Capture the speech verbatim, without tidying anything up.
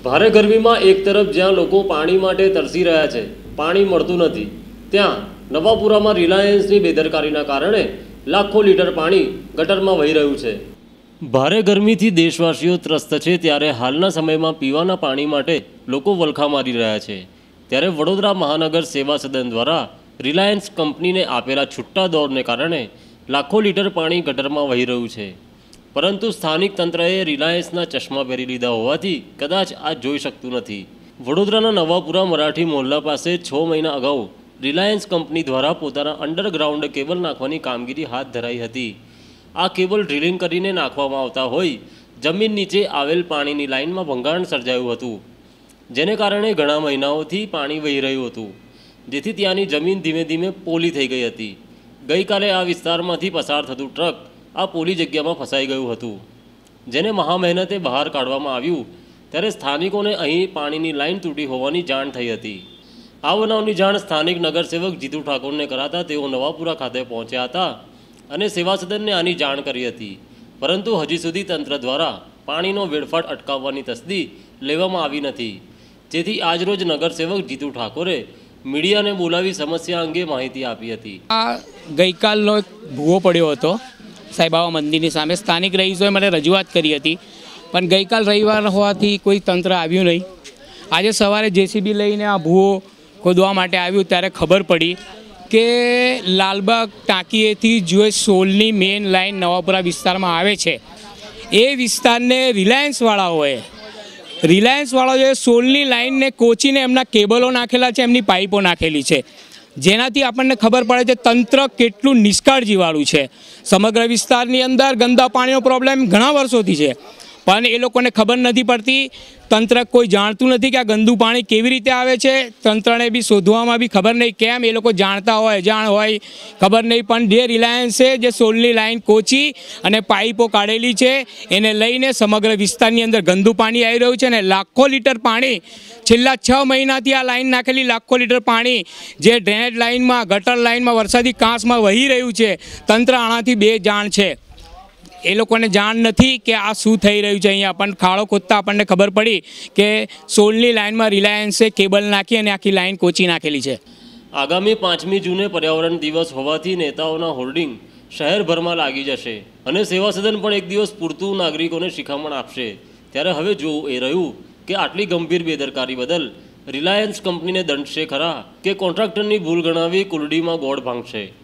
ભારે ગરમીમાં એક તરફ જ્યાં લોકો પાણી માટે તરસી રહ્યા છે, પાણી મળતું નથી, ત્યાં નવાપુરામાં રિલાયન્સની બેદરકારીના કારણે લાખો લીટર પાણી ગટરમાં વહી રહ્યું છે। ભારે ગરમીથી દેશવાસીઓ ત્રસ્ત છે, ત્યારે હાલના સમયમાં પીવાના પાણી માટે લોકો વલખા મારી રહ્યા છે। ત્યારે વડોદરા મહાનગર સેવા સદન દ્વારા રિલાયન્સ કંપનીને આપેલા છૂટા દોરને કારણે લાખો લીટર પાણી ગટરમાં વહી રહ્યું છે, પરંતુ સ્થાનિક તંત્રએ રિલાયન્સના ચશ્મા પહેરી લીધા હોવાથી કદાચ આ જોઈ શકતું નથી। વડોદરાના નવાપુરા મરાઠી મોહલ્લા પાસે છ મહિના અગાઉ રિલાયન્સ કંપની દ્વારા પોતાના અંડરગ્રાઉન્ડ કેબલ નાખવાની કામગીરી હાથ ધરાઈ હતી। આ કેબલ ડ્રિલિંગ કરીને નાખવામાં આવતા હોય જમીન નીચે આવેલ પાણીની લાઇનમાં ભંગાણ સર્જાયું હતું, જેને કારણે ઘણા મહિનાઓથી પાણી વહી રહ્યું હતું, જેથી ત્યાંની જમીન ધીમે ધીમે પોલી થઈ ગઈ હતી। ગઈકાલે આ વિસ્તારમાંથી પસાર થતું ટ્રક આ પોલી જગ્યામાં ફસાઈ ગયું હતું, જેને મહા મહેનતે બહાર કાઢવામાં આવ્યું। ત્યારે સ્થાનિકોને અહીં પાણીની લાઇન તૂટી હોવાની જાણ થઈ હતી। આ બનાવની જાણ સ્થાનિક નગરસેવક જીતુ ઠાકોરને કરાતા તેઓ નવાપુરા ખાતે પહોંચ્યા હતા અને સેવા સદનને આની જાણ કરી હતી, પરંતુ હજી સુધી તંત્ર દ્વારા પાણીનો વેડફાટ અટકાવવાની તસ્દી લેવામાં આવી નથી, જેથી આજરોજ નગરસેવક જીતુ ઠાકોરે મીડિયાને બોલાવી સમસ્યા અંગે માહિતી આપી હતી। આ ગઈકાલનો એક ભૂવો પડ્યો હતો સાંઈબાબા મંદિરની સામે। સ્થાનિક રહીશોએ મને રજૂઆત કરી હતી, પણ ગઈકાલ રવિવાર હોવાથી કોઈ તંત્ર આવ્યું નહીં। આજે સવારે જેસીબી લઈને આ ભૂવો ખોદવા માટે આવ્યું ત્યારે ખબર પડી કે લાલબાગ ટાંકીએથી જે સોલની મેઇન લાઇન નવાપુરા વિસ્તારમાં આવે છે, એ વિસ્તારને રિલાયન્સવાળાઓએ રિલાયન્સવાળાઓએ સોલની લાઇનને કોચીને એમના કેબલો નાખેલા છે, એમની પાઇપો નાખેલી છે, જેનાથી આપણને ખબર પડે છે તંત્ર કેટલું નિષ્કાળજીવાળું છે। સમગ્ર વિસ્તારની અંદર ગંદા પાણીનો પ્રોબ્લેમ ઘણા વર્ષોથી છે, પણ એ લોકોને ખબર નથી પડતી। તંત્ર કોઈ જાણતું નથી કે આ ગંદુ પાણી કેવી રીતે આવે છે। તંત્રને બી શોધવામાં બી ખબર નહીં કેમ, એ લોકો જાણતા હોય જાણ હોય ખબર નહીં, પણ જે રિલાયન્સે જે સોલની લાઇન કોચી અને પાઇપો કાઢેલી છે એને લઈને સમગ્ર વિસ્તારની અંદર ગંદુ પાણી આવી રહ્યું છે, અને લાખો લીટર પાણી છેલ્લા છ મહિનાથી આ લાઇન નાખેલી લાખો લીટર પાણી જે ડ્રેનેજ લાઇનમાં ગટર લાઇનમાં વરસાદી કાંસમાં વહી રહ્યું છે। તંત્ર આનાથી બે જાણ છે, એ લોકોને જાણ નથી કે આ શું થઈ રહ્યું છે। અહીંયા પણ ખાડો ખોદતા આપણને ખબર પડી કે સોલની લાઇનમાં રિલાયન્સે કેબલ નાખી અને આખી લાઇન કોચી નાખેલી છે। આગામી પાંચમી જૂને પર્યાવરણ દિવસ હોવાથી નેતાઓના હોર્ડિંગ શહેરભરમાં લાગી જશે અને સેવા સદન પણ એક દિવસ પૂરતું નાગરિકોને શિખામણ આપશે। ત્યારે હવે જોવું એ રહ્યું કે આટલી ગંભીર બેદરકારી બદલ રિલાયન્સ કંપનીને દંડશે ખરા કે કોન્ટ્રાક્ટરની ભૂલ ગણાવી કુલડીમાં ગોળ ભાંગશે।